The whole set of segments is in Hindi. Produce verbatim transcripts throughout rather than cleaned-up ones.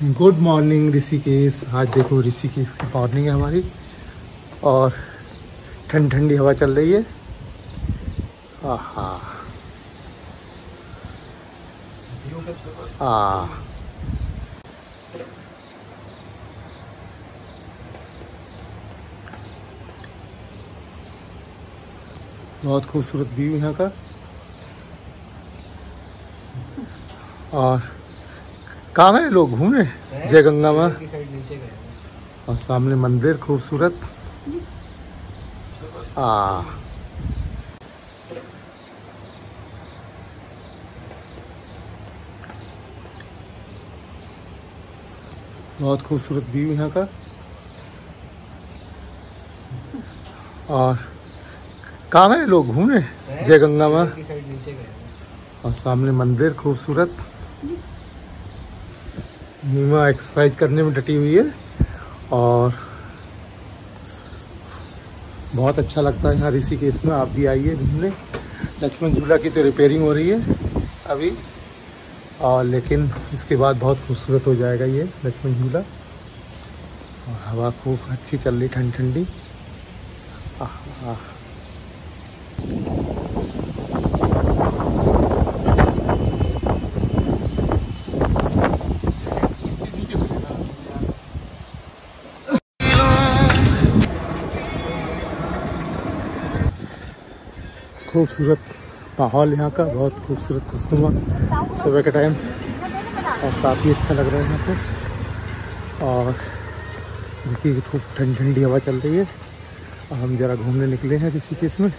Good morning Rishikesh. आज देखो ऋषिकेश की मॉर्निंग है हमारी और ठंडी ठंडी हवा चल रही है। आहा आ बहुत खूबसूरत व्यू यहाँ का। और कहाँ है लोग घूमने? जय गंगा माँ और सामने मंदिर खूबसूरत। आ बहुत खूबसूरत व्यू यहाँ का। और कहाँ है लोग घूमने? जय गंगा माँ और सामने मंदिर खूबसूरत। मीमा एक्सरसाइज करने में डटी हुई है और बहुत अच्छा लगता है यहाँ ऋषिकेश में। आप भी आइए घूमने। लक्ष्मण झूला की तो रिपेयरिंग हो रही है अभी, और लेकिन इसके बाद बहुत खूबसूरत हो जाएगा ये लक्ष्मण झूला। और हवा खूब अच्छी चल रही, ठंडी ठंडी। आह आह खूबसूरत माहौल यहाँ का, बहुत खूबसूरत खुशनुमा सुबह के टाइम, और काफ़ी अच्छा लग रहा है यहाँ पे। और देखिए खूब ठंडी ठंडी हवा चल रही है और हम ज़रा घूमने निकले हैं ऋषिकेश में।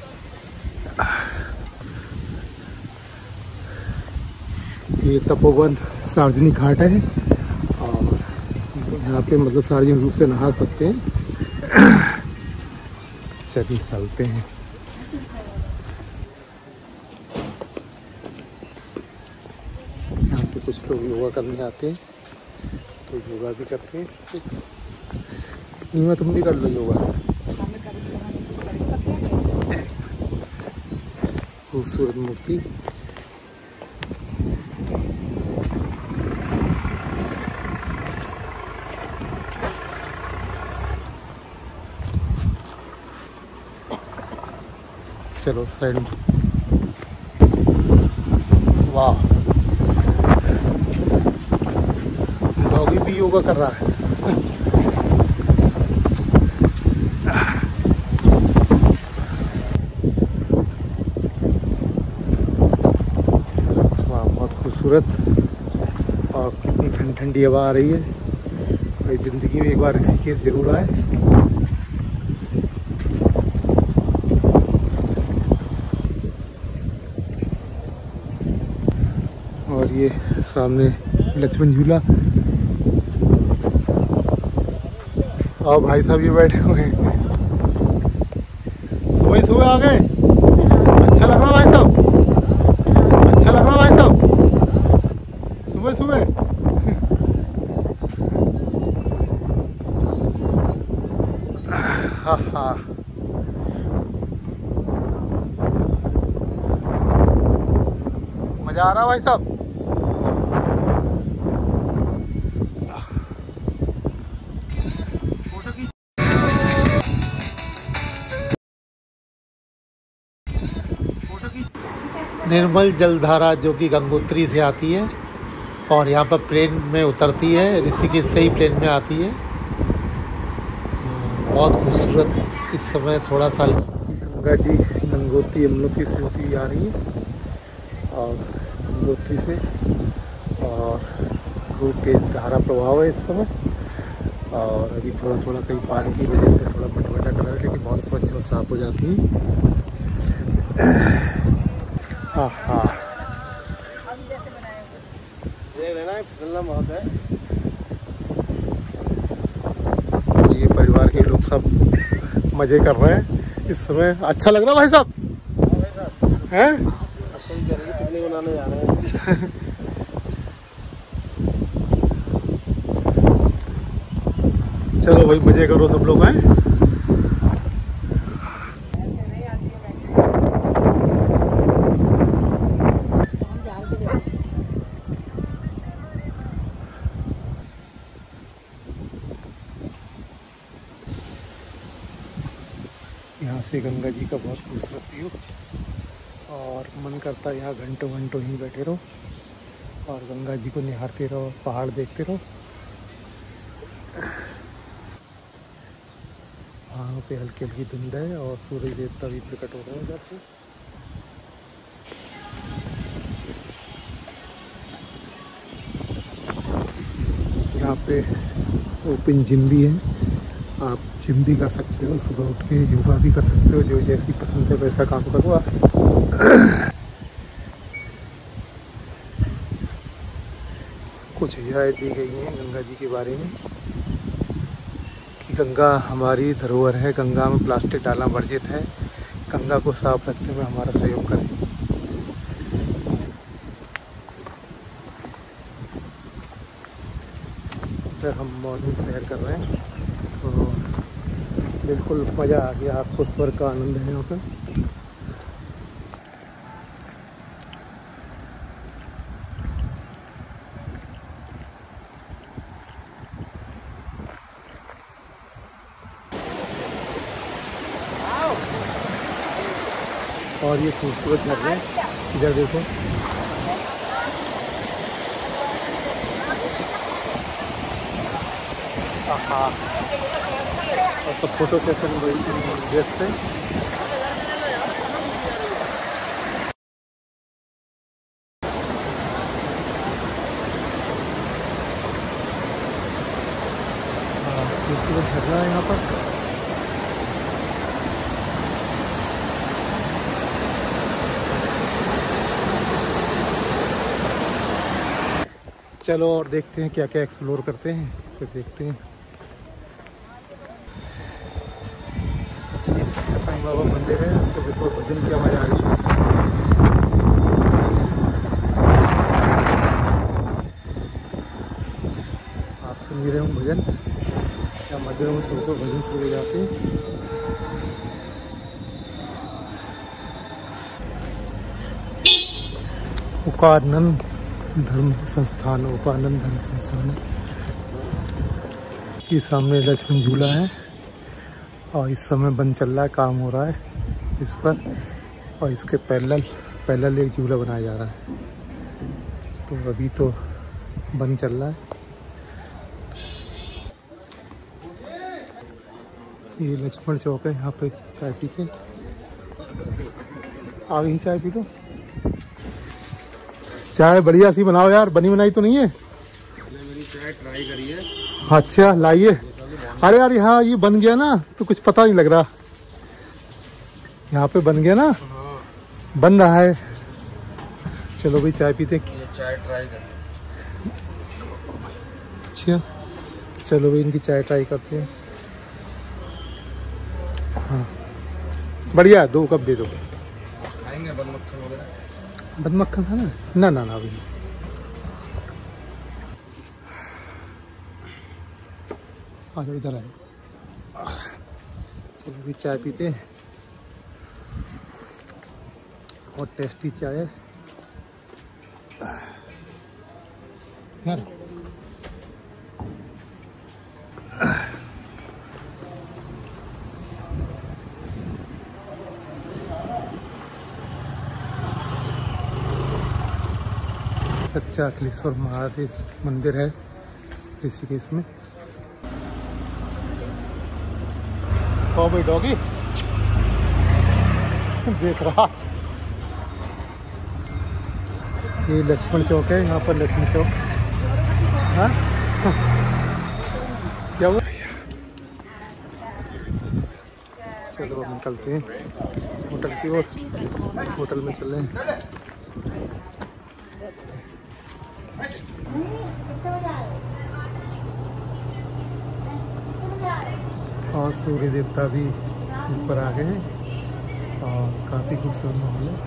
ये तपोवन सार्वजनिक घाट है और यहाँ पे मतलब सार्वजनिक रूप से नहा सकते हैं। चलिए चलते हैं। यहाँ पे कुछ लोग योगा करने आते हैं तो योगा भी करते हैं। नीमा तुम भी कर लो योगा। खूबसूरत मूर्ति। चलो साइड में। वाह, डॉगी भी योगा कर रहा है। वाह, बहुत खूबसूरत और कितनी ठंडी ठंडी हवा आ रही है। भाई जिंदगी में एक बार ऋषिकेश जरूर आए। और ये सामने लक्ष्मण झूला। और भाई साहब ये बैठे हुए हैं, सुबह सुबह आ गए। अच्छा लग रहा भाई साहब, अच्छा लग रहा भाई साहब सुबह सुबह। हाँ हाँ मजा आ रहा भाई साहब। निर्मल जलधारा जो कि गंगोत्री से आती है और यहाँ पर प्लेन में उतरती है, ऋषिकेश से ही प्लेन में आती है। बहुत खूबसूरत। इस समय थोड़ा सा गंगा जी गंगोत्री यमुनोत्री से होती हुई आ रही है और गंगोत्री से, और खूब तेज धारा प्रभाव है इस समय। और अभी थोड़ा थोड़ा कहीं पानी की वजह से थोड़ा मटमटा कलर है, लेकिन बहुत स्वच्छ और साफ हो जाती है। हाँ हाँ फिसलना बहुत है। ये परिवार के लोग सब मजे कर रहे हैं इस समय। अच्छा लग रहा भाई साहब हैं? पिकनिक मनाने जा रहे हैं। चलो भाई मजे करो सब लोग हैं। से गंगा जी का बहुत खूबसूरत व्यू, और मन करता है यहाँ घंटों घंटों ही बैठे रहो और गंगा जी को निहारते रहो, पहाड़ देखते रहो। वहाँ पे हल्की हल्की धुंध है और सूरज देवता भी प्रकट हो रहे हैं उधर से। यहाँ पे ओपन जिम भी है, आप जिम भी कर सकते हो, सुबह उठ के योगा भी कर सकते हो, जो जैसी पसंद है वैसा काम करो आप। कुछ हिदायत दी गई हैं गंगा जी के बारे में कि गंगा हमारी धरोहर है, गंगा में प्लास्टिक डालना वर्जित है, गंगा को साफ रखने में हमारा सहयोग करें। इधर हम मॉर्निंग सैर कर रहे हैं तो बिल्कुल मज़ा आ गया, आपको स्वर्ग का आनंद है यहाँ पर। और ये खूबसूरत झरने इधर देखो, हाँ, और सब फोटो सेशन देखते हैं। खूबसूरत झरना है यहाँ पर। चलो और देखते हैं क्या क्या एक्सप्लोर करते हैं, फिर देखते हैं। ये सत्य साईं बाबा मंदिर है, सुबह सुबह भजन किया मजा आ गया। आप सुन ही रहे हो भजन, क्या मंदिरों में सुबह सुबह भजन शुरू हो जाते हैं। उकानंद धर्म संस्थान, उपानंद धर्म संस्थान है। ये सामने लक्ष्मण झूला है और इस समय बंद चल रहा है, काम हो रहा है इस पर, और इसके पैरेलल पैरेलल एक झूला बनाया जा रहा है, तो अभी तो बंद चल रहा है। ये लक्ष्मण चौक है, यहाँ पे चाय पी के आ गई, चाय पी लो। चाय बढ़िया सी बनाओ यार, बनी बनाई तो नहीं है? मेरी चाय ट्राई करिए। अच्छा लाइए। अरे यार यहाँ ये बन गया ना तो कुछ पता नहीं लग रहा, यहाँ पे बन गया ना। हाँ। बन रहा है। चलो भाई चाय पीते। चाय ट्राई करिए। अच्छा चलो भाई इनकी चाय ट्राई करते हैं। हाँ बढ़िया, दो कप दे दो। खाएंगे बन मक्खन वगैरह? बन मक्खन है ना? ना ना ना अभी आ जाओ, इधर आए। चलो भी चाय पीते हैं, और टेस्टी चाय है यार। सच्चा अखिलेश्वर महादेव मंदिर है ऋषिकेश में। ओ भाई डॉगी देख रहा। ये लक्ष्मण चौक है, यहाँ पर लक्ष्मण चौक। हाँ क्या हुआ? चलो अब निकलते हैं होटल की ओर, होटल में चले हैं। और सूर्य देवता भी ऊपर आ गए हैं और काफ़ी खूबसूरत माहौल है।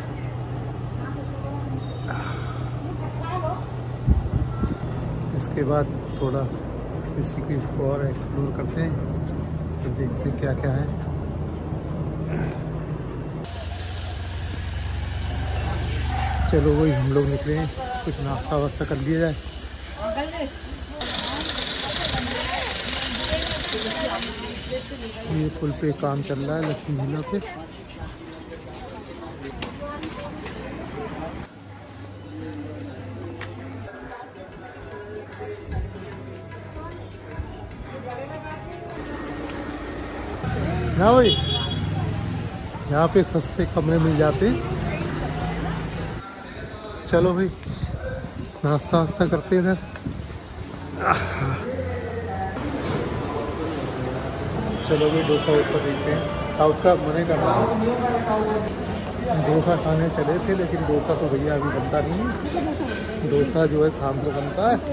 इसके बाद थोड़ा इसी को इसको और एक्सप्लोर करते हैं, तो देखते हैं क्या क्या है। चलो वही हम लोग निकले हैं, कुछ नाश्ता वास्ता कर लिया जाए। ये पुल पे काम चल रहा है लक्ष्मी झूला पे। ना भाई यहाँ पे सस्ते कमरे मिल जाते। चलो भाई नाश्ता वास्ता करते हैं इधर। चलो भाई डोसा वोसा देखते हैं। साउथ का मने कर रहा है। डोसा खाने चले थे लेकिन डोसा तो भैया अभी बनता नहीं है। डोसा जो है शाम को बनता है।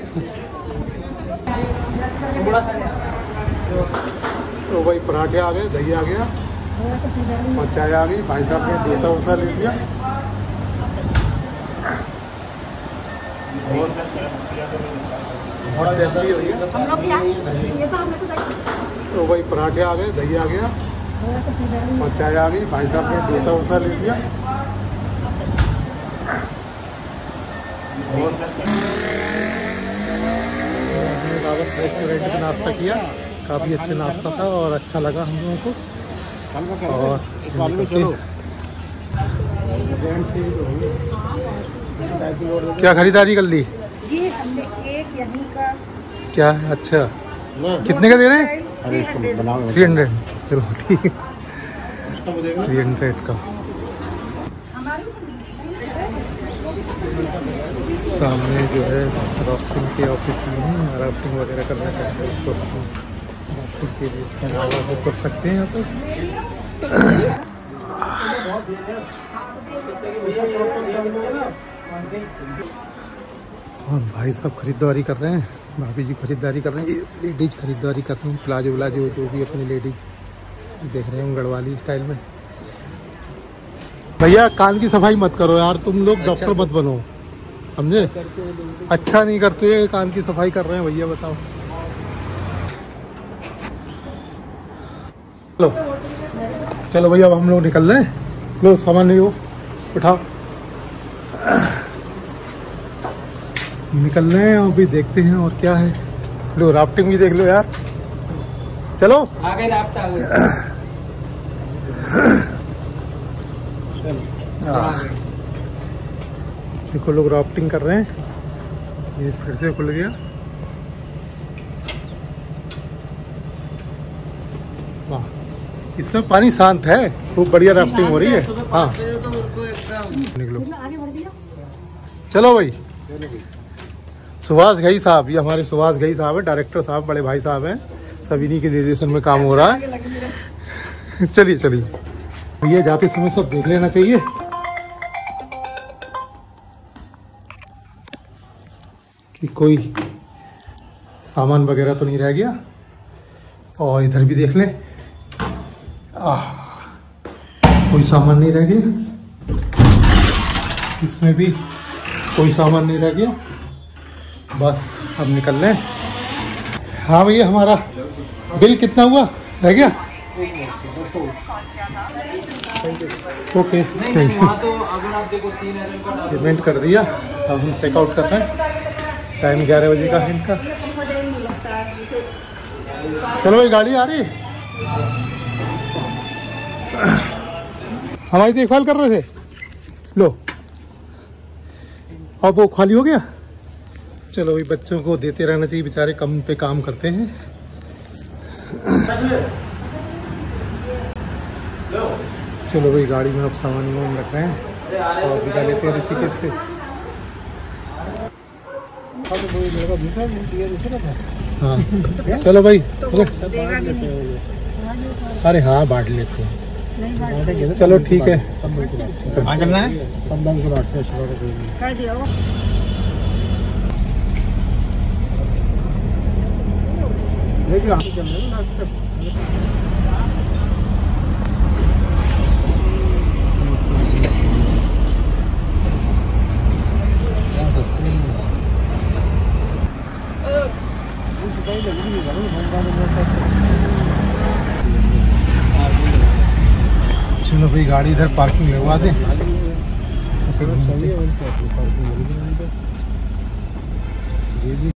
तो भाई पराठे आ गए, दही आ गया और चाय आ गई। भाई साहब ने डोसा वोसा ले लिया। बहुत टेस्टी हो गया। तो भाई पराठे आ गए, दही आ गया और चाय आ गई। भाई साहब ने डोसा वोसा ले लिया। रेस्टोरेंट में नाश्ता किया, काफ़ी अच्छा नाश्ता था और अच्छा लगा हम लोगों को। और क्या खरीदारी कर ली? ये हमने एक यहीं का क्या है? अच्छा कितने का दे रहे हैं? Three hundred. चलो ठीक है, थ्री हंड्रेड का। सामने जो है राफ्टिंग के ऑफिस में है। राफ्टिंग वगैरह करना चाहते हैं तो राफ्टिंग के लिए बुक कर सकते हैं यहाँ पर। और भाई साहब खरीदारी कर रहे हैं, भाभी जी खरीदारी कर रहे हैं, लेडीज खरीदारी कर रहे हैं। प्लाजो व्लाजो जो भी अपनी लेडीज देख रहे हैं गढ़वाली स्टाइल में। भैया कान की सफाई मत करो यार, तुम लोग डॉक्टर मत बनो, समझे? अच्छा नहीं करते, कान की सफाई कर रहे हैं भैया, बताओ। चलो चलो भैया अब हम लोग निकल रहे हैं। लो सामान नहीं हो उठाओ, निकल रहे हैं। अभी देखते हैं और क्या है। लो राफ्टिंग भी देख लो यार। चलो आ गए राफ्ट आ गए। देखो लोग राफ्टिंग कर रहे हैं। ये फिर से खुल गया। वाह, इसमें पानी शांत है, खूब बढ़िया राफ्टिंग हो रही है। हाँ निकलो, चलो भाई। सुभाष घई साहब, ये हमारे सुभाष घई साहब है, डायरेक्टर साहब, बड़े भाई साहब हैं। सब इन्हीं के निर्देशन में काम हो रहा है। चलिए चलिए ये जाते समय सब देख लेना चाहिए। कि कोई सामान वगैरह तो नहीं रह गया। और इधर भी देख लें, आह कोई सामान नहीं रह गया। इसमें भी कोई सामान नहीं रह गया। बस अब निकल लें। हाँ भैया हमारा बिल कितना हुआ? रह गया? Okay thank you. पेमेंट कर दिया। अब हम चेकआउट कर रहे हैं। टाइम ग्यारह बजे का है इनका। चलो भाई गाड़ी आ रही। हमारी देखभाल कर रहे थे। लो अब वो खाली हो गया। चलो भाई बच्चों को देते रहना चाहिए, बेचारे कम पे काम करते हैं। चलो भाई गाड़ी में अब सामान वामान रख रहे हैं और विदा लेते हैं ऋषिकेश से। हाँ चलो भाई। अरे हाँ बांट लेते हैं। चलो ठीक है। कहाँ चलना है? चलो भाई गाड़ी इधर पार्किंग लगवा दें।